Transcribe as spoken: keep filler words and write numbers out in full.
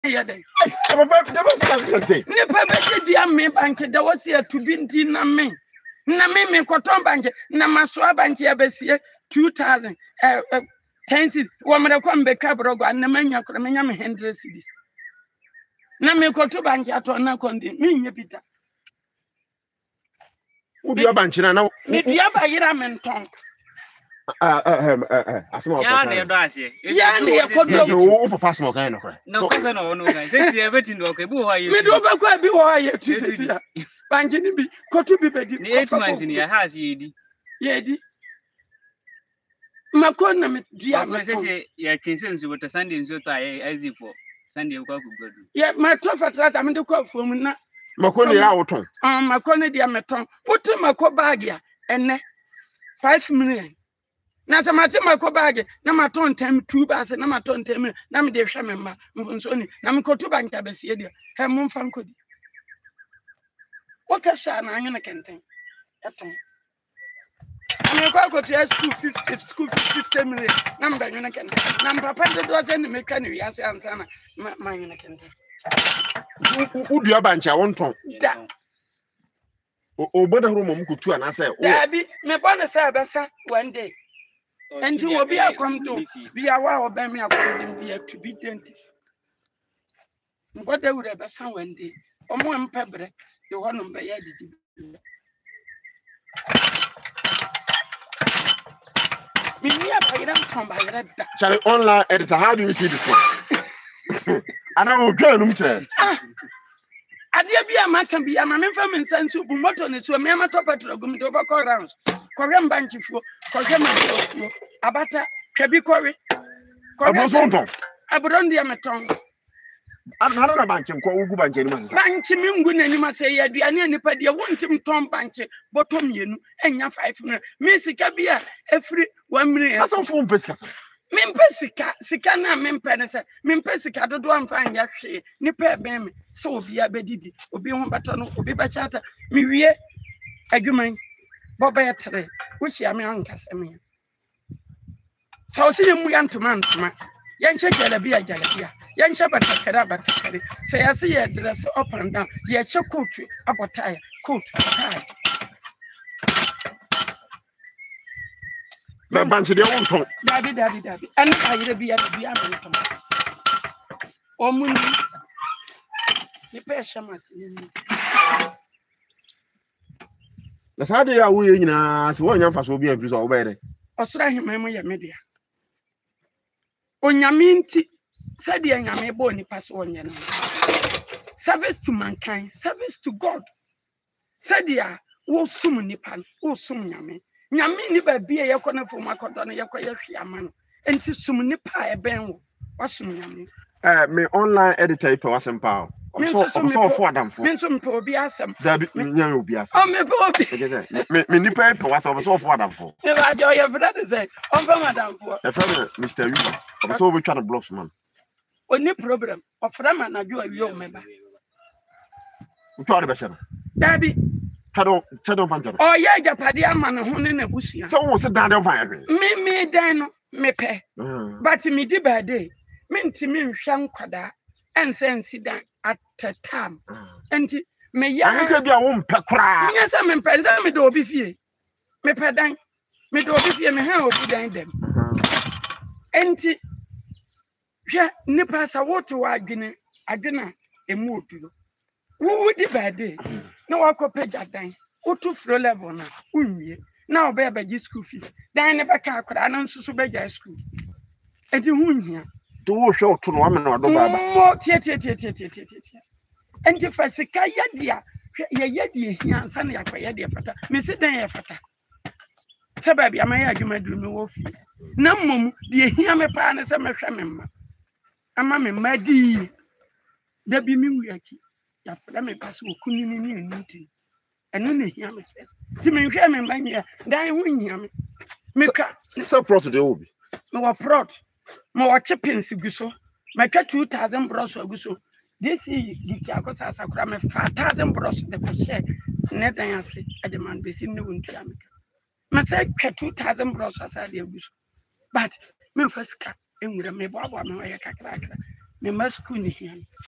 yede Papa never say ne papa di am me bank da wo se to bi ndi na me na me me koton bank na maso bank ya besie two thousand eh ten cedis wo me ko mbe kabro go na manya ko menya me one hundred cedis na me koto bank ato na kondi me nya bita Udi bank na na me dia ba yira menton ah ah ah asema ya na do ase ya na ye kodo o papa asema kan no kra no kasa no no kan se se beti ndo ko bu ho aye me do ba kwa bi ho aye tu se ya bank ni bi koto bi bedi ni eight months ni ya ha se yedi yedi makona me dia ma se se ya kinsensu wota Sunday nso to aye azipo Sunday ko akugodu ya ma to fatrata me de ko fom na makoni ya woton ah makoni dia meton putu mako bag ya ene five million na se mate mako bag na maton tem two bas na maton tem na me de hwe me ma mfunso ni na me kotu bank abesie dia he mo mfa nkodi o ka sha na anyo na kenten eton ame kwa kotu school fifty school fifty million na me banyo na kenten na papa de do se ni me ka ni wiase ansa na ma anyo na kenten Udi bank a wonton da o boda huru mo mkutu ana say Dabi me bona say abesa one day enti obi akom do bia wa oba me akom dim bia to be denti boda wura besa one day omo empebre de hono mba ya didi me nia bayira mton bayira da Charlie online editor, how do you see this one? And I will go and tell Adia bia maka bia ma memfa mensansu bu moto ne so me ma to petrol gum do ba ko rounds ko hwe mbanchifuo ko hwe manchifuo abata twabi kowe ko abonton abron dia meton anara na banki ko ugu banki ni man banki mingu na nyima se ya aduane nipa dia wontim ton banki bottom yenu enya five million me sika bia efri one million aso fo mpesika mempe sika sika na mempe ne se mempe sika dodo amfa nya hwe ni pe ben me so obi abedidi obi ho bato no obi ba chata me wie adwuman boba yetre wo hia me ankasa me so se yemu yantuma ntuma yen chekele bia jale bia yen che batakara batakare se yase ye dress up and down ye che coat abotaya coat tie ba banki de wonton Dabi dabi dabi an ayire bia bia menton omuni ni pe shamas ni na sade ya wo ye nyina se wo nya mfa so obi afiri so wo be de osura hememu ye media onyame nti sade anyame bo ni paso onye no service to mankind service to God sade ya wo sum nipa wo sum nyame nyame ni ba bia ye kona fo makodo no ye kwa ye hwiama no enti sum nipa e ben wo wasum nyame eh me online editor ipe wasempa so so for adam for me so mpe obi asem da bi nya obi asem o me bo obi me me nipa ipe wasem so for adam for me ba jo ye freda de say on fa madam for e friend Mister Yu so we try to block man oni problem of frama na jo awi o meba we try to be sure dabi Chado chado fanjaro oh yeah japade ama ne ho ne na busia so wo se dan de fan ahwe me me dan no me pe but me di bade me ntimi nhwa nkwada ensensi dan at a time enti me ya ani se bia wo mpe kra me se me mpe se me do obi fie me pe dan me do obi fie me ha obi dan dem enti hwe nipa sa woto wa adwene adwena emu odulo wo di bade na wakope jadan otu fro level na unwie na obe be school fees dan ne beka akora na nsusu be ja school enti hunhia do wo hwe oto no amena do baba mo tie tie tie tie tie tie enti fasika yadia ye yedie hia ansa na yakwa yedie fata me se dan ye fata sababi amaya adwuma duru me wo fi na mmom de hia me pa na se me hwe me mma ama me madi da bi mi wiaki ya fada me pass okuni ni ni nti eno na hia me fe ti me hwe me mbanya dan hu hia me me ka so pro to the obi me wa prot me wa chippings guso me ka two thousand bros guso this is giti akosa asakura me five thousand bros de ko share ne dan ase ademan be sin ne wontu ameka me say ka two thousand bros asa de guso but me first ka enwura me bo abo me wa kakra kakra me mma school ni hia